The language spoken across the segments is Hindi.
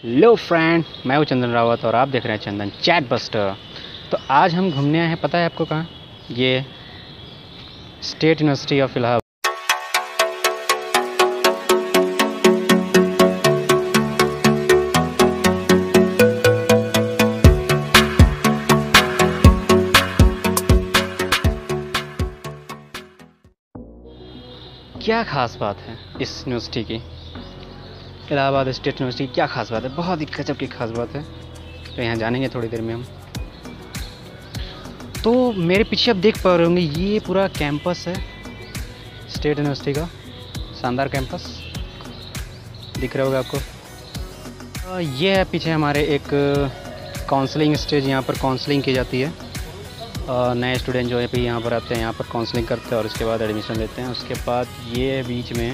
हेलो फ्रेंड, मैं हूं चंदन रावत और आप देख रहे हैं चंदन चैट बस्टर। तो आज हम घूमने आए हैं, पता है आपको कहाँ? ये स्टेट यूनिवर्सिटी ऑफ इलाहाबाद। क्या ख़ास बात है इस यूनिवर्सिटी की? इलाहाबाद स्टेट यूनिवर्सिटी की क्या खास बात है? बहुत ही गजब की खास बात है। तो यहाँ जानेंगे थोड़ी देर में हम। तो मेरे पीछे आप देख पा रहे होंगे, ये पूरा कैंपस है स्टेट यूनिवर्सिटी का। शानदार कैंपस दिख रहा होगा आपको। ये है पीछे हमारे एक काउंसलिंग स्टेज, यहाँ पर काउंसलिंग की जाती है। नए स्टूडेंट जो है भी यहाँ पर आते हैं, यहाँ पर काउंसलिंग करते हैं और उसके बाद एडमिशन लेते हैं। उसके बाद ये बीच में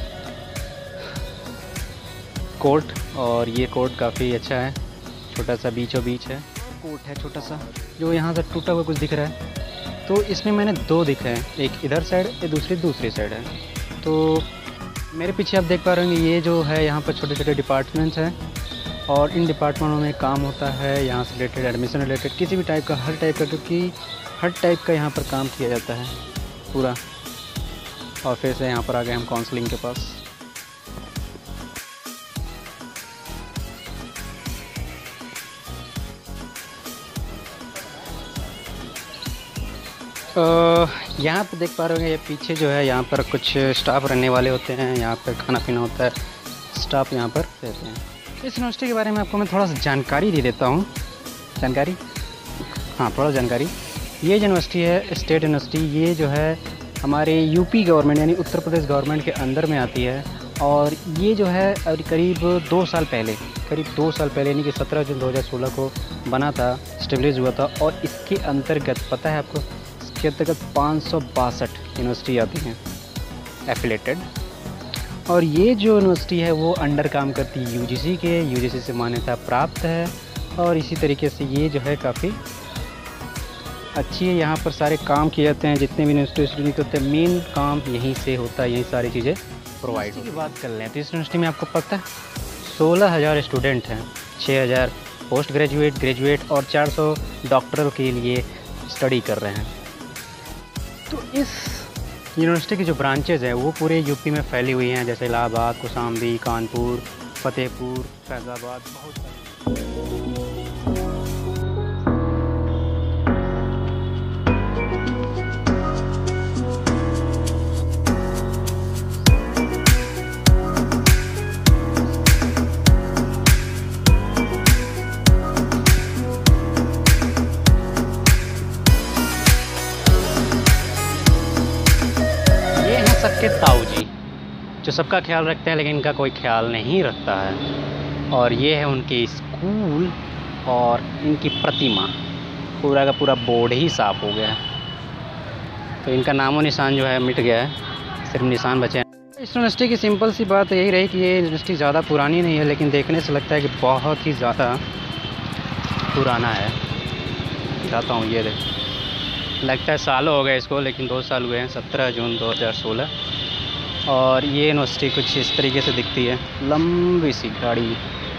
कोर्ट, और ये कोर्ट काफ़ी अच्छा है, छोटा सा बीचों बीच है। कोर्ट है छोटा सा, जो यहाँ से टूटा हुआ कुछ दिख रहा है। तो इसमें मैंने दो दिखे हैं, एक इधर साइड, एक दूसरी साइड है। तो मेरे पीछे आप देख पा रहे होंगे, ये जो है यहाँ पर छोटे छोटे डिपार्टमेंट्स हैं और इन डिपार्टमेंटों में काम होता है यहाँ से रिलेटेड, एडमिशन रिलेटेड, किसी भी टाइप का, हर टाइप का, क्योंकि हर टाइप का यहाँ पर काम किया जाता है पूरा। और फिर से यहाँ पर आ गए हम काउंसलिंग के पास। यहाँ पर देख पा रहे होंगे, ये पीछे जो है यहाँ पर कुछ स्टाफ रहने वाले होते हैं, यहाँ पर खाना पीना होता है, स्टाफ यहाँ पर रहते हैं। इस यूनिवर्सिटी के बारे में आपको मैं थोड़ा सा जानकारी दे देता हूँ। थोड़ा जानकारी। ये यूनिवर्सिटी है स्टेट यूनिवर्सिटी, ये जो है हमारे यूपी गवर्नमेंट यानी उत्तर प्रदेश गवर्नमेंट के अंदर में आती है। और ये जो है करीब 2 साल पहले यानी कि 17 जून 2016 को बना था, स्टेब्लिश हुआ था। और इसके अंतर्गत पता है आपको, इसके अंतर्गत 562 यूनिवर्सिटी आती हैं एफिलेटेड। और ये जो यूनिवर्सिटी है वो अंडर काम करती है यूजीसी के, यूजीसी से मान्यता प्राप्त है। और इसी तरीके से ये जो है काफ़ी अच्छी है। यहाँ पर सारे काम किए जाते हैं, जितने भी यूनिवर्सिटी होते हैं मेन काम यहीं से होता है, यही सारी चीज़ें प्रोवाइड की बात कर लें तो इस यूनिवर्सिटी में आपको पता है 16,000 स्टूडेंट हैं, 6,000 पोस्ट ग्रेजुएट और 400 डॉक्टरों के लिए स्टडी कर रहे हैं। तो इस यूनिवर्सिटी की जो ब्रांचेज़ हैं वो पूरे यूपी में फैली हुई हैं, जैसे इलाहाबाद, कौशाम्बी, कानपुर, फतेहपुर, फैज़ाबाद, बहुत सारे। सबके ताऊ जी जो सबका ख्याल रखते हैं, लेकिन इनका कोई ख्याल नहीं रखता है। और ये है उनकी स्कूल और इनकी प्रतिमा, पूरा का पूरा बोर्ड ही साफ़ हो गया है। तो इनका नामो निशान जो है मिट गया है, सिर्फ निशान बचे हैं। इस यूनिवर्सिटी की सिंपल सी बात यही रही कि ये यूनिवर्सिटी ज़्यादा पुरानी नहीं है, लेकिन देखने से लगता है कि बहुत ही ज़्यादा पुराना है। चाहता हूँ ये देख, लगता है सालों हो गए इसको, लेकिन 2 साल हुए हैं, 17 जून 2016। और ये यूनिवर्सिटी कुछ इस तरीके से दिखती है, लंबी सी गाड़ी।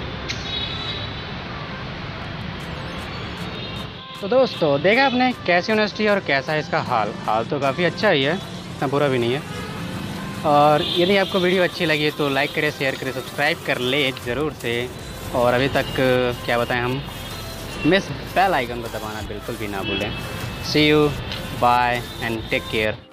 तो दोस्तों, देखा आपने कैसी यूनिवर्सिटी और कैसा है इसका हाल तो काफ़ी अच्छा ही है, इतना बुरा भी नहीं है। और यदि आपको वीडियो अच्छी लगी तो लाइक करें, शेयर करें, सब्सक्राइब कर ले ज़रूर से। और अभी तक क्या बताएं हम, मिस बेल आइकन को दबाना बिल्कुल भी ना भूलें। See you, bye and take care.